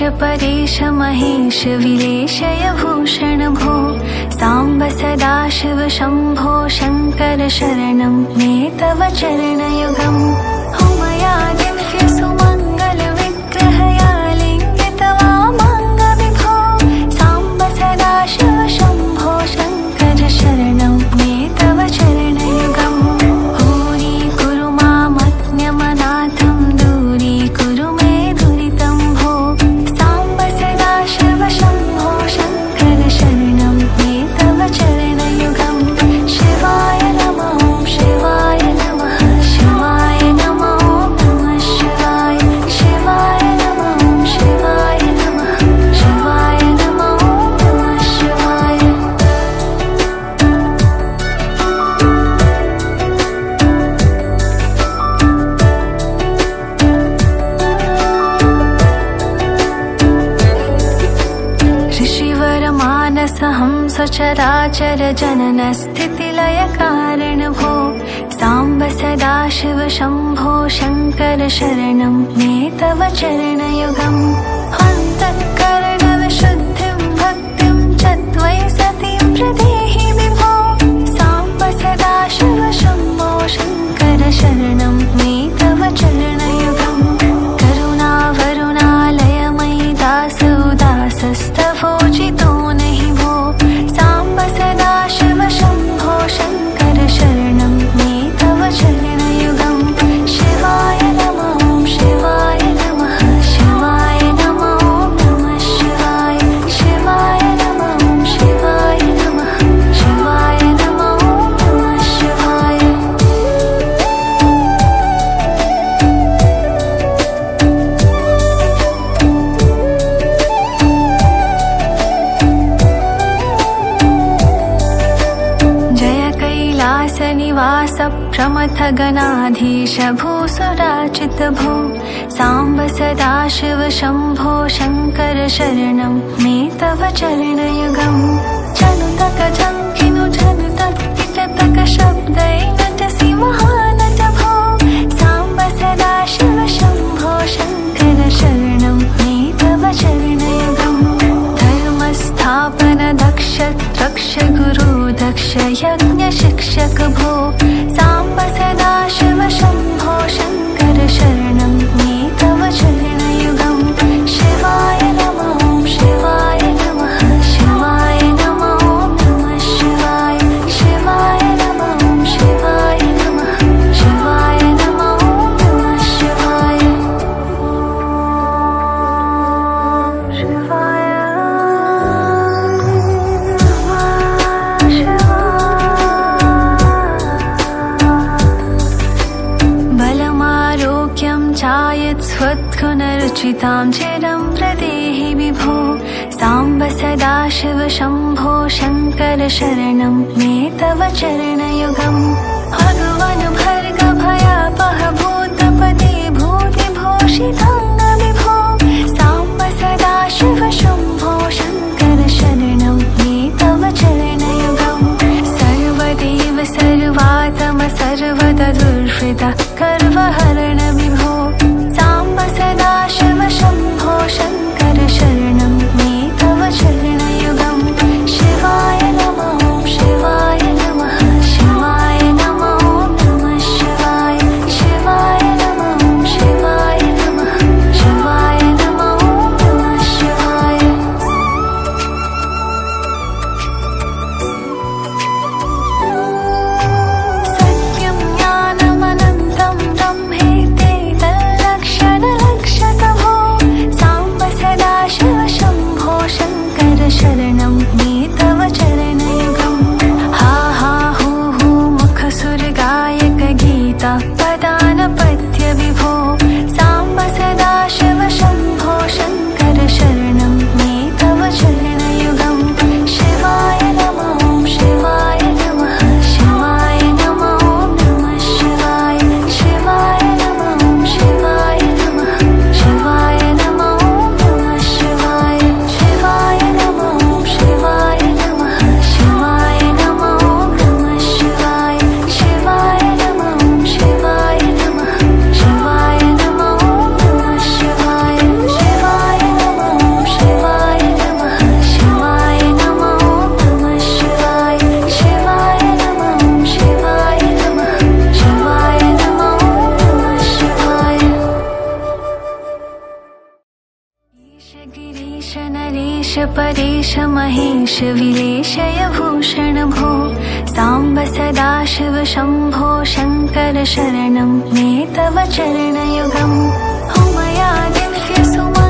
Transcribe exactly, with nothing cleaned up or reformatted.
परेश महेश विलेशय भूषण भो साम्ब सदाशिव शम्भो शङ्कर शरणं मे तव चरणयुगम् हो मया दिव्य सुमङ्गल विग्रहया लिङ्गितवामाङ्गविभो साम्ब सदाशिव शम्भो शङ्कर शरणं मे तव चरणयुगम् भूरि कुरु मामज्ञमनाथं दूरी कुरु मे दुरितं भो साम्ब सदाशिव शम्भो शङ्कर शरणं मे तव चरणयुगम् शिवाय नमः शिवाय नमः शिवाय नमः नमः शिवाय शिवाय नमः शिवाय नमः शिवाय नमः नमः शिवाय ऋषिवर मानस हंस चराचर जनन स्थितिलय कारण भो साम्ब सदाशिव शम्भो शङ्कर शरणं मे तव चरणयुगम् अन्तःकरण विशुद्धिं भक्तिं च त्वयि सतीं प्रदेहि विभो साम्ब सदाशिव शम्भो शङ्कर शरणं मे तव चरणयुगम् करुणावरुणालयमयि दास उदासस्तवोचितो नहि भो साम्ब सदाशिव शम्भो शङ्कर शरणं मे तव चरणयुगम् शिवाय नमः शिवाय नमः शिवाय नमः नमः शिवाय शिवाय नमः शिवाय नमः शिवाय नमः नमः शिवाय जय कैलास निवास प्रमथ गणाधीश भूसुराचित भो साम्ब सदाशिव शम्भो शङ्कर शरणं मे तव चरणयुगम् जनुतक झङ्किनु झनुतक किटतक शब्दै नटसि महानट भो साम्ब सदाशिव शम्भो शङ्कर शरणं मे तव चरणयुगम् धर्मस्थापन दक्ष रक्ष गुरु दक्ष यज्ञ शिक्षक भो साम्ब सदाशिव शम्भो शङ्कर शरणं मे तव चरणयुगम् शिवाय नमः शिवाय नमः शिवाय नमः नमः शिवाय शिवाय नमः शिवाय नमः शिवाय नमः नमः शिवाय शिवाय बलमारोग्यं चायत् स्वद्गुणरुचितां चिरं प्रदेहि विभो साम्ब सदाशिव शम्भो शङ्कर शरणं मे तव चरणयुगम् भगवन् भर्ग भयापह भूतपते भूतिभूषिताङ्ग विभो साम्ब सदाशिव शम्भो शङ्कर शरणं मे तव चरणयुगम् सर्वदेव सर्वात्म सर्वदुर्वृद कर्वहरण विभो साम्ब सदाशिव शम्भो शङ्कर शरणं मे तव चरणयुगम् शिवाय नमः शिवाय नमः शिवाय नमः परेश महेश विलेशय भूषण भो साम्ब सदाशिव शम्भो शङ्कर शरणं मे तव चरणयुगम् हो मया दिव्य सुम